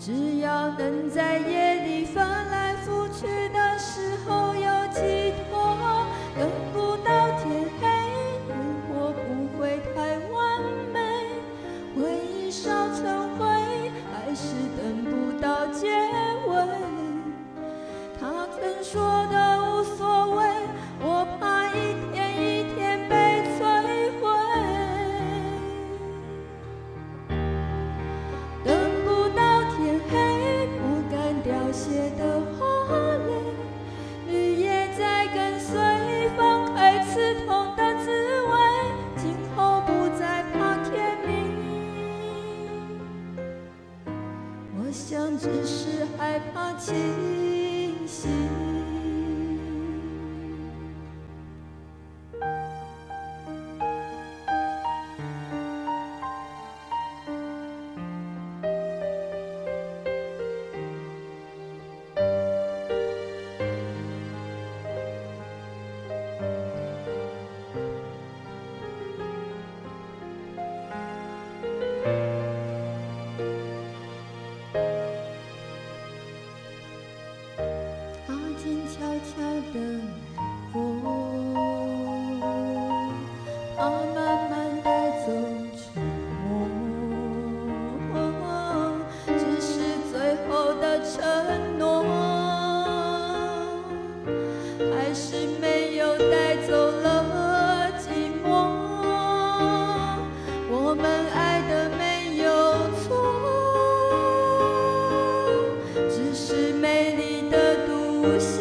只要能在夜里翻来覆去的时候有寄托，等不到天黑，烟火不会太完美，回忆烧成灰，还是等不到结尾。他曾说的无所谓，我怕一天一天被摧毁。等不到天黑，不敢凋谢的花蕾，绿叶在跟随，放开刺痛的滋味，今后不再怕天明。我想只是害怕清醒。悄悄地来过，怕慢慢带走沉默，只是最后的承诺，还是没有带走了寂寞。我们爱的没有错，只是美丽的独秀。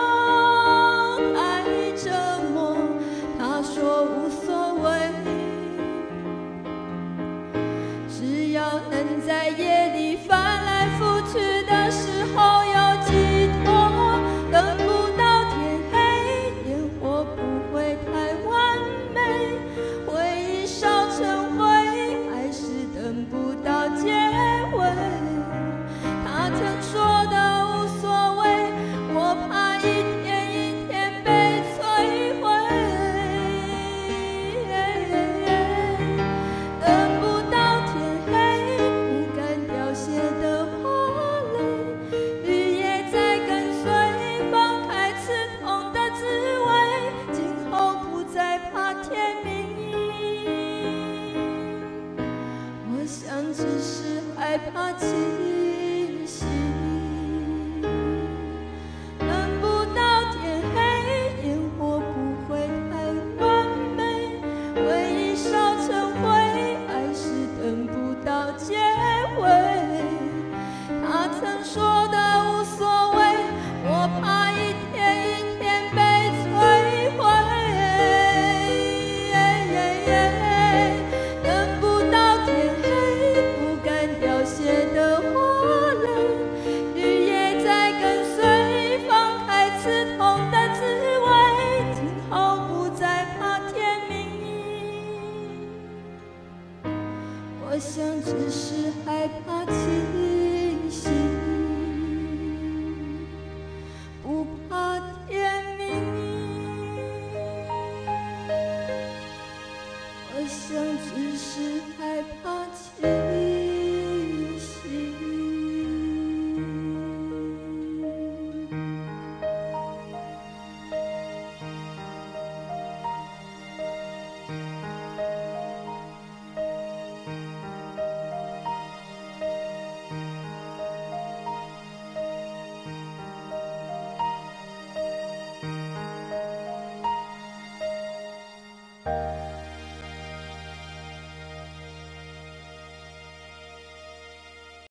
只要能在夜里翻来覆去的时候有寄托，等不到天黑，烟火不会太完美，回忆烧成灰，还是等不到结尾。他曾说的无所谓，我怕一天一天被摧毁。只是害怕清醒，等不到天黑，烟火不会太完美，回忆烧成灰，还是等不到结尾。他曾说的无所谓，我怕一天一天被摧毁。我想只是害怕清醒，不怕天明。我想只是害怕清醒。